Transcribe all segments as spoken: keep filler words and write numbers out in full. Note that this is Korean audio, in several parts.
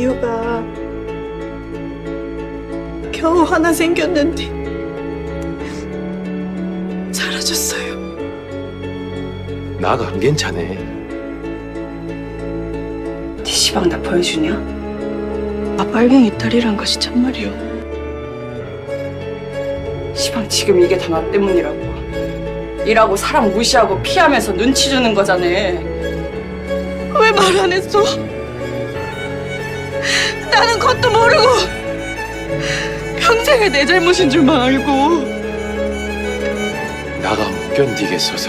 이유가 겨우 하나 생겼는데 사라졌어요. 나가 안 괜찮네. 네 시방 나 보여주냐? 아 빨갱이 딸이란 것이 참말이오. 시방 지금 이게 다 나 때문이라고. 일하고 사람 무시하고 피하면서 눈치 주는 거잖아. 왜 말 안 했어? 나는 그것도 모르고 평생에 내 잘못인 줄만 알고. 나가 못 견디겠어서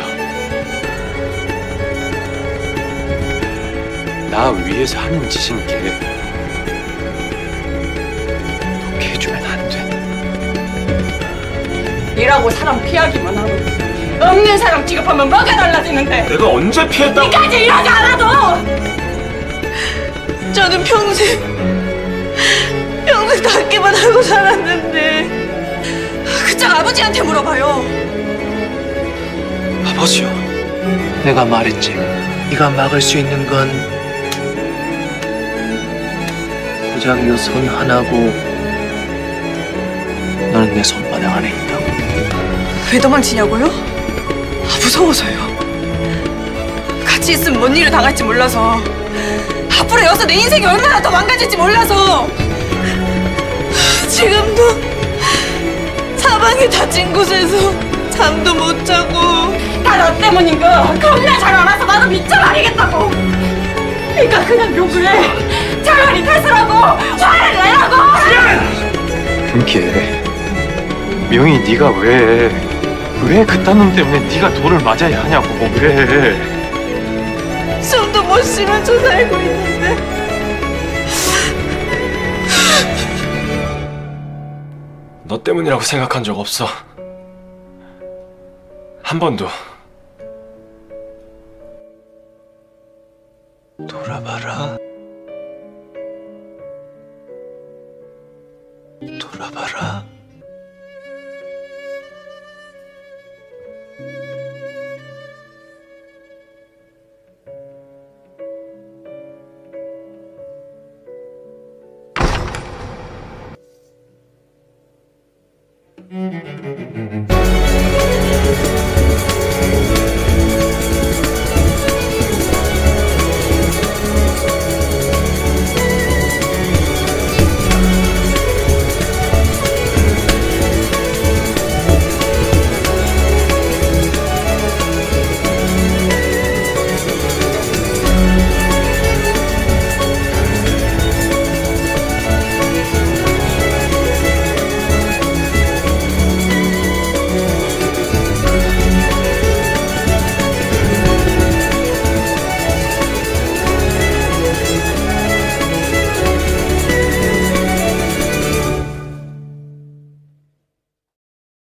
나 위해서 하는 짓인 게 그렇게 해주면 안 돼. 일하고 사람 피하기만 하고 없는 사람 취급하면 뭐가 달라지는데. 내가 언제 피했다고? 니까지 일하지 않아도 저는 평생 평생 닦기만 하고 살았는데. 그쪽 아버지한테 물어봐요. 아버지요? 내가 말했지. 네가 막을 수 있는 건 고작이가 손 하나고 너는 내 손바닥 안에 있다고. 왜 도망치냐고요? 아, 무서워서요. 같이 있으면 뭔 일을 당할지 몰라서. 앞으로 여기서 내 인생이 얼마나 더 망가질지 몰라서. 지금도 사방이 다친 곳에서 잠도 못 자고. 다 너 때문인 거 겁나 잘 알아서 나도 미쳐버리겠다고. 그러니까 그냥 욕을 해. 차라리 탓을하고 화를 내라고. 은기에 명희 네가 왜 왜 그딴 놈 때문에 네가 돌을 맞아야 하냐고. 왜 숨도 못 쉬면서 살고 있는데. 너 때문이라고 생각한 적 없어. 한 번도. 돌아봐라. 돌아봐라.